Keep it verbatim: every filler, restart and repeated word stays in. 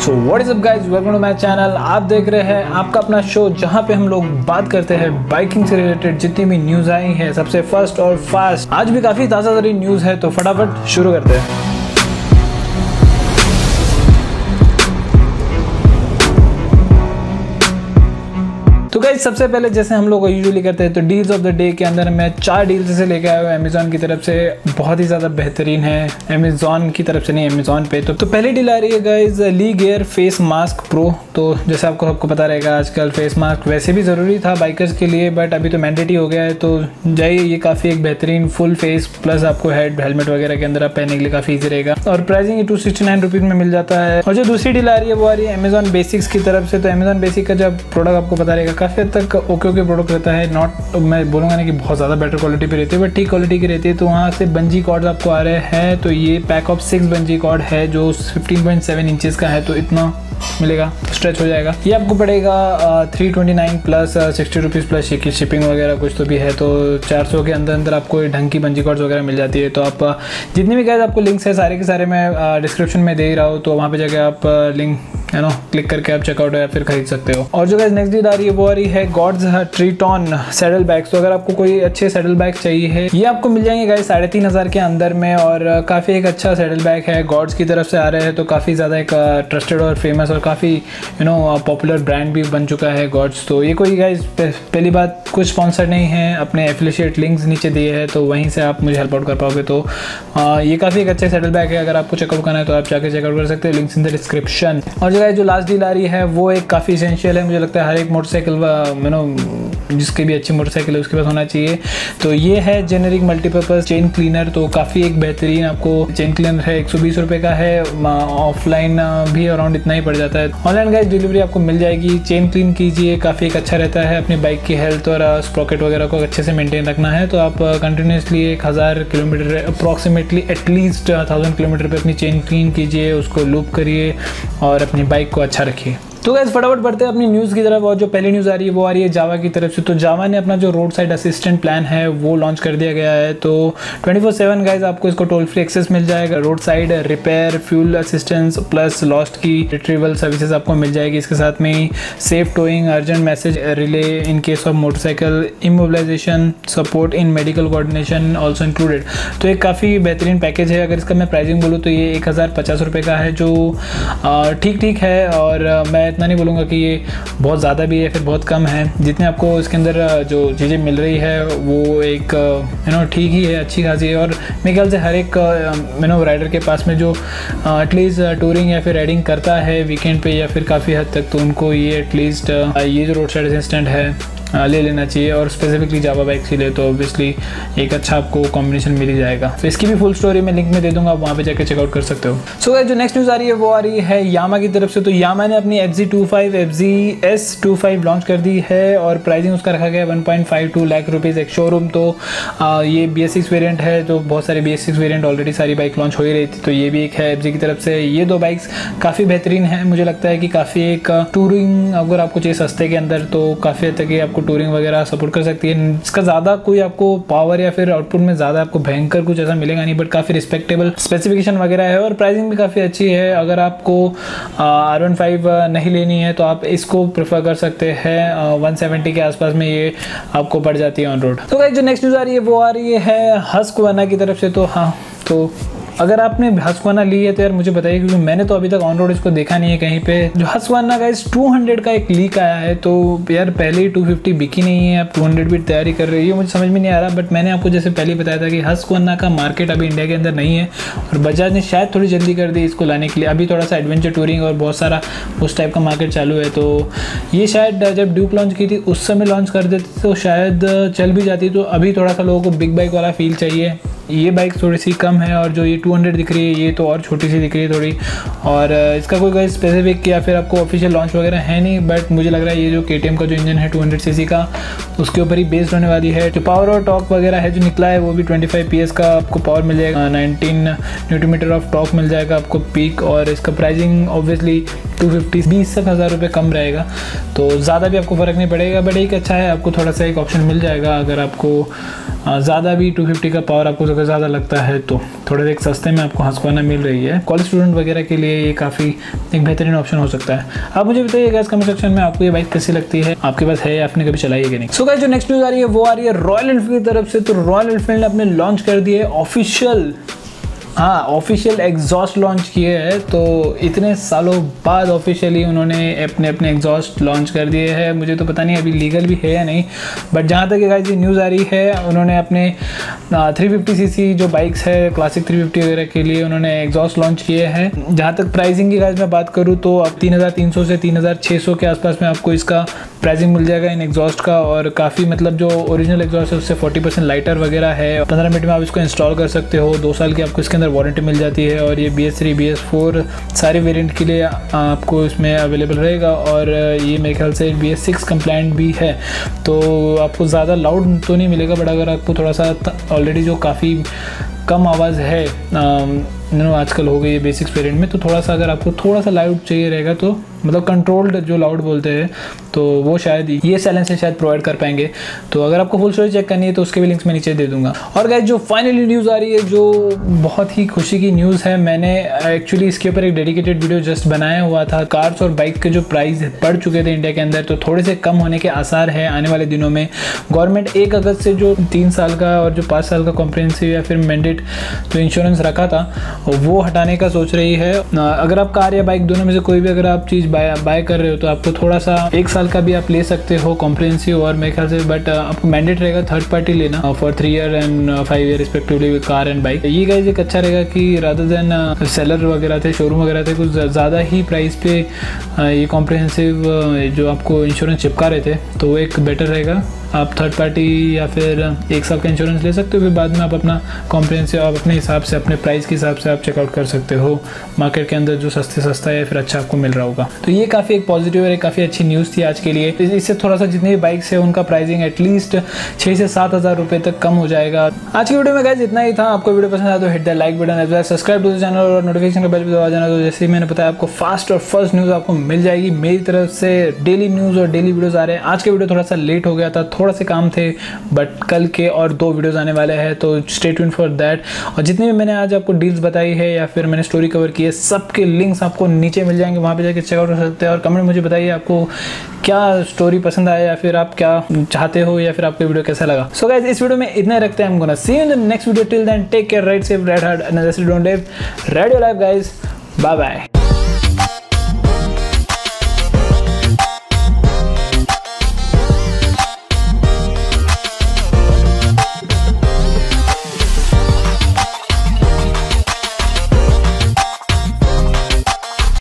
So what is up guys, welcome to my channel. आप देख रहे हैं आपका अपना शो जहां पे हम लोग बात करते हैं बाइकिंग से रिलेटेड जितनी भी न्यूज़ आई हैं सबसे फर्स्ट और फास्ट। आज भी काफ़ी ताज़ा तरीन न्यूज़ है तो फटाफट शुरू करते हैं। तो गाइस सबसे पहले जैसे हम लोग यूजुअली करते हैं तो डील्स ऑफ द डे के अंदर मैं चार डील्स से लेके आया हूँ अमेजोन की तरफ से, बहुत ही ज़्यादा बेहतरीन है। अमेजोन की तरफ से नहीं, अमेजोन पे। तो, तो पहली डील आ रही है guys Lee gear face mask pro. तो जैसे आपको सबको पता रहेगा आजकल फेस मास्क वैसे भी ज़रूरी था बाइकर्स के लिए, बट अभी तो मैंडेटरी हो गया है। तो जाइए, ये काफ़ी एक बेहतरीन फुल फेस प्लस आपको हेड हेलमेट वगैरह के अंदर आप पहनने के लिए काफ़ी ईजी रहेगा और प्राइसिंग ये टू सिक्सटी नाइन रुपीज़ में मिल जाता है। और जो दूसरी डील आ रही है वो आ रही है अमेजोन बेसिक्स की तरफ से। तो अमेजोन बेसिक का जब प्रोडक्ट आपको पता रहेगा काफ़ी हद तक ओके ओके प्रोडक्ट रहता है। नॉट मैं बोलूँगा नहीं कि बहुत ज़्यादा बेटर क्वालिटी पे रहती है, बट ठीक क्वालिटी की रहती है। तो वहाँ से बंजी कॉर्ड्स आपको आ रहे हैं। तो ये pack of six bungee cord है जो फिफ्टीन पॉइंट सेवन इंचेस का है, तो इतना मिलेगा, स्ट्रेच हो जाएगा। ये आपको पड़ेगा three twenty nine plus sixty rupees plus shipping वगैरह कुछ तो भी है। तो चार सौ के अंदर अंदर आपको ढंग की बंजी कॉर्ड्स वगैरह मिल जाती है। तो आप जितने भी गाइस आपको लिंक्स है सारे के सारे मैं डिस्क्रिप्शन में दे ही रहा हूँ, तो वहाँ पे जाके आप लिंक है नो क्लिक करके आप चेकआउट या फिर खरीद सकते हो। और जो गाइस नेक्स्ट डील आ रही है वो आ रही है गॉड्स ट्रीटॉन सैडल बैग्स। तो अगर आपको कोई अच्छे सैडल बैग चाहिए है, ये आपको मिल जाएंगे गाइस साढ़े तीन हज़ार के अंदर में। और काफ़ी एक अच्छा सैडल बैग है, गॉड्स की तरफ से आ रहे हैं। तो काफ़ी ज़्यादा एक ट्रस्टेड और फेमस और काफ़ी यू नो पॉपुलर ब्रांड भी बन चुका है गॉड्स। तो ये कोई गाइस पहली बात कुछ स्पॉन्सर नहीं है, अपने एफिलिएट लिंक्स नीचे दिए हैं तो वहीं से आप मुझे हेल्प आउट कर पाओगे। तो आ, ये काफ़ी एक अच्छा सैडल बैग है, अगर आपको चेकआउट करना है तो आप जाके चेकआउट कर सकते हो, लिंक्स इन द डिस्क्रिप्शन। और जो गाइस जो लास्ट डील आ रही है वो एक काफ़ी एसेंशियल है, मुझे लगता है हर एक मोटरसाइकिल यू नो जिसकी भी अच्छी मोटरसाइकिल है उसके पास होना चाहिए। तो ये है जेनेरिक मल्टीपर्पज़ चेन क्लीनर। तो काफ़ी एक बेहतरीन आपको चेन क्लीनर है, एक सौ बीस रुपये का है। ऑफलाइन भी अराउंड इतना ही पड़ जाता है। ऑनलाइन गाइस डिलीवरी आपको मिल जाएगी। चेन क्लीन कीजिए, काफ़ी एक अच्छा रहता है। अपनी बाइक की हेल्थ और स्प्रॉकेट वगैरह को अच्छे से मेंटेन रखना है तो आप कंटिन्यूसली एक हज़ार kilometre approximately at least thousand kilometre पे अपनी चेन क्लीन कीजिए, उसको लूप करिए और अपनी बाइक को अच्छा रखिए। तो गाइस फटाफट बढ़ते हैं अपनी न्यूज़ की तरफ। और जो पहली न्यूज़ आ रही है वो आ रही है जावा की तरफ से। तो जावा ने अपना जो रोड साइड असिस्टेंट प्लान है वो लॉन्च कर दिया गया है। तो ट्वेंटी फोर सेवन गाइस आपको इसको टोल फ्री एक्सेस मिल जाएगा। Roadside repair, fuel assistance plus lost key retrieval services आपको मिल जाएगी। इसके साथ में ही safe towing, urgent message relay in case of motorcycle, immobilisation, support in medical coordination also included. तो एक काफ़ी बेहतरीन पैकेज है। अगर इसका मैं प्राइसिंग बोलूँ तो ये एक हज़ार पचास रुपये का है, जो ठीक ठीक है। और मैं इतना नहीं बोलूँगा कि ये बहुत ज़्यादा भी है फिर बहुत कम है। जितने आपको इसके अंदर जो चीज़ें मिल रही है वो एक यू नो ठीक ही है, अच्छी खासी है। और मेरे ख्याल से हर एक यू नो राइडर के पास में जो एटलीस्ट टूरिंग या फिर राइडिंग करता है वीकेंड पे या फिर काफ़ी हद तक, तो उनको ये एटलीस्ट ये जो रोड साइड असिस्टेंट है ले लेना चाहिए। और स्पेसिफिकली जावा बाइक से ले तो ऑब्वियसली एक अच्छा आपको कॉम्बिनेशन मिल ही जाएगा। तो इसकी भी फुल स्टोरी मैं लिंक में दे दूंगा, आप वहाँ पे जाकर चेकआउट कर सकते हो। सो गाइस जो नेक्स्ट न्यूज़ आ रही है वो आ रही है यामा की तरफ से। तो यामा ने अपनी F Z two five F Z S two five launch कर दी है और प्राइसिंग उसका रखा गया one point five two lakh rupees ex showroom. तो आ, ये बी एस सिक्स वेरियंट है, तो बहुत सारे B S six variant already सारी बाइक लॉन्च हो ही रही थी। तो ये भी एक है एफ जी की तरफ से। ये दो बाइक्स काफ़ी बेहतरीन है, मुझे लगता है कि काफ़ी एक टूरिंग अगर आपको चाहिए सस्ते के अंदर तो काफ़ी हद तक आपको टूरिंग वगैरह सपोर्ट कर सकती है। इसका ज़्यादा कोई आपको पावर या फिर आउटपुट में ज़्यादा आपको भयंकर कुछ ऐसा मिलेगा नहीं, बट काफ़ी रिस्पेक्टेबल स्पेसिफिकेशन वगैरह है और प्राइसिंग भी काफ़ी अच्छी है। अगर आपको आर वन फाइव नहीं लेनी है तो आप इसको प्रेफर कर सकते हैं। वन सेवेंटी के आसपास में ये आपको पड़ जाती है ऑन रोड। तो गाइस जो नेक्स्ट न्यूज़ आ रही है वो आ रही है हस्कवाना की तरफ से। तो हाँ, तो अगर आपने हस्कवाना ली है तो यार मुझे बताइए, क्योंकि मैंने तो अभी तक ऑन रोड इसको देखा नहीं है कहीं पे। जो हस्कवाना गाइस टू हंड्रेड का एक लीक आया है, तो यार पहले ही टू फिफ्टी बिकी नहीं है, आप टू हंड्रेड भी तैयारी कर रही है, मुझे समझ में नहीं आ रहा। बट मैंने आपको जैसे पहले बताया था कि हस्कवाना का मार्केट अभी इंडिया के अंदर नहीं है और बजाज ने शायद थोड़ी जल्दी कर दी इसको लाने के लिए। अभी थोड़ा सा एडवेंचर टूरिंग और बहुत सारा उस टाइप का मार्केट चालू है। तो ये शायद जब ड्यूक लॉन्च की थी उस समय लॉन्च कर देते तो शायद चल भी जाती। तो अभी थोड़ा सा लोगों को बिग बाइक वाला फील चाहिए। ये बाइक थोड़ी सी कम है और जो ये टू हंड्रेड दिख रही है ये तो और छोटी सी दिख रही है थोड़ी। और इसका कोई कोई स्पेसिफिक या फिर आपको ऑफिशियल लॉन्च वगैरह है नहीं, बट मुझे लग रहा है ये जो के टी एम का जो इंजन है टू हंड्रेड सी सी का उसके ऊपर ही बेस्ड होने वाली है। जो पावर और टॉर्क वगैरह है जो निकला है वो भी ट्वेंटी फाइव पी एस का आपको पावर मिल जाएगा, nineteen newton meter of torque मिल जाएगा आपको पीक। और इसका प्राइसिंग ऑब्वियसली टू फिफ्टी बीस तक हज़ार रुपये कम रहेगा, तो ज़्यादा भी आपको फ़र्क नहीं पड़ेगा। बट एक अच्छा है, आपको थोड़ा सा एक ऑप्शन मिल जाएगा अगर आपको ज़्यादा भी टू फिफ्टी का पावर आपको अगर ज़्यादा लगता है तो थोड़े एक सस्ते में आपको हस्क्वाना मिल रही है। कॉलेज स्टूडेंट वगैरह के लिए ये काफ़ी एक बेहतरीन ऑप्शन हो सकता है। आप मुझे बताइए गाइस कमेंट सेक्शन में आपको ये बाइक कैसी लगती है, आपके पास है या आपने कभी चलाई है कि नहीं। सो गाइस जो नेक्स्ट न्यूज़ आ रही है वो आ रही है रॉयल एनफील्ड की तरफ से। तो रॉयल एनफील्ड ने अपने लॉन्च कर दिए ऑफिशियल हाँ ऑफिशियल एग्जॉस्ट लॉन्च किए हैं। तो इतने सालों बाद ऑफिशियली उन्होंने अपने अपने एग्जॉस्ट लॉन्च कर दिए हैं। मुझे तो पता नहीं अभी लीगल भी है या नहीं, बट जहाँ तक गाइस ये न्यूज़ आ रही है उन्होंने अपने थ्री फिफ्टी सीसी जो बाइक्स है क्लासिक थ्री फिफ्टी वगैरह के लिए उन्होंने एग्जॉस्ट लॉन्च किए हैं। जहाँ तक प्राइसिंग की गाइस मैं बात करूँ तो अब तीन हज़ार तीन सौ से तीन हज़ार छः सौ के आसपास में आपको इसका प्राइसिंग मिल जाएगा इन एग्जॉस्ट का। और काफ़ी मतलब जो ओरिजिनल एग्जॉस्ट है उससे फोर्टी परसेंट लाइटर वगैरह है। पंद्रह मिनट में आप इसको इंस्टॉल कर सकते हो। दो साल की आपको इसके अंदर वारंटी मिल जाती है। और ये B S three B S four सारे वेरिएंट के लिए आपको इसमें अवेलेबल रहेगा। और ये मेरे ख्याल से बी एस सिक्स कंप्लाइंट भी है। तो आपको ज़्यादा लाउड तो नहीं मिलेगा, बट अगर आपको थोड़ा सा ऑलरेडी जो काफ़ी कम आवाज़ है नो आजकल हो गई है बेसिक्स वेरिएंट में, तो थोड़ा सा अगर आपको थोड़ा सा लाउड चाहिए रहेगा तो मतलब कंट्रोल्ड जो लाउड बोलते हैं तो वो शायद ये साइलेंसर शायद प्रोवाइड कर पाएंगे। तो अगर आपको फुल स्टोरी चेक करनी है तो उसके भी लिंक्स मैं नीचे दे दूंगा। और गाइस जो फाइनली न्यूज़ आ रही है जो बहुत ही खुशी की न्यूज़ है, मैंने एक्चुअली इसके ऊपर एक डेडिकेटेड वीडियो जस्ट बनाया हुआ था। कार्स और बाइक के जो प्राइस बढ़ चुके थे इंडिया के अंदर तो थोड़े से कम होने के आसार है आने वाले दिनों में। गवर्नमेंट एक अगस्त से जो तीन साल का और जो पाँच साल का कॉम्प्रिहेंसिव या फिर मैंडेट जो इंश्योरेंस रखा था वो हटाने का सोच रही है। अगर आप कार या बाइक दोनों में से कोई भी अगर आप चीज़ बाय बाय कर रहे हो तो आपको थोड़ा सा एक साल का भी आप ले सकते हो कॉम्प्रिहेंसिव और मेरे ख्याल से, बट आपको मैंडेट रहेगा थर्ड पार्टी लेना for three year and five year respectively car and bike. ये गाइस एक अच्छा रहेगा कि रादर देन सेलर वगैरह थे शोरूम वगैरह थे कुछ ज़्यादा ही प्राइस पे ये कॉम्प्रिहेंसिव जो आपको इंश्योरेंस चिपका रहे थे तो वो एक बेटर रहेगा। आप थर्ड पार्टी या फिर एक साल का इंश्योरेंस ले सकते हो, फिर बाद में आप अपना कॉम्प्रिहेंसिव आप अपने हिसाब से अपने प्राइस के हिसाब से आप चेकआउट कर सकते हो मार्केट के अंदर जो सस्ते सस्ता है फिर अच्छा आपको मिल रहा होगा। तो ये काफ़ी एक पॉजिटिव और एक काफ़ी अच्छी न्यूज़ थी आज के लिए। इससे थोड़ा सा जितनी भी बाइक्स है उनका प्राइसिंग एटलीस्ट छः से सात हज़ार रुपये तक कम हो जाएगा। आज की वीडियो में गाइस इतना ही था। आपको वीडियो पसंद आया तो hit the like button as well subscribe to the channel और नोटिफिकेशन का बेल भी दबा जाना। तो जैसे ही मैंने बताया आपको फास्ट और फर्स्ट न्यूज़ आपको मिल जाएगी मेरी तरफ से। डेली न्यूज़ और डेली वीडियोज़ आ रहे हैं। आज के वीडियो थोड़ा सा लेट हो गया था, थोड़ा से काम थे, बट कल के और दो वीडियोस आने वाले हैं तो स्टे ट्यून्ड फॉर दैट। और जितनी भी मैंने आज आपको डील्स बताई है या फिर मैंने स्टोरी कवर की है सबके लिंक्स आपको नीचे मिल जाएंगे, वहाँ पे जाके चेकआउट कर सकते हैं। और कमेंट मुझे बताइए आपको क्या स्टोरी पसंद आया या फिर आप क्या चाहते हो या फिर आपको वीडियो कैसा लगा। सो गाइस इस वीडियो में इतने रखते हैं। I'm gonna see you in the next video. Till then take care, ride safe, ride hard and necessarily don't live, ride your life guys. Bye bye.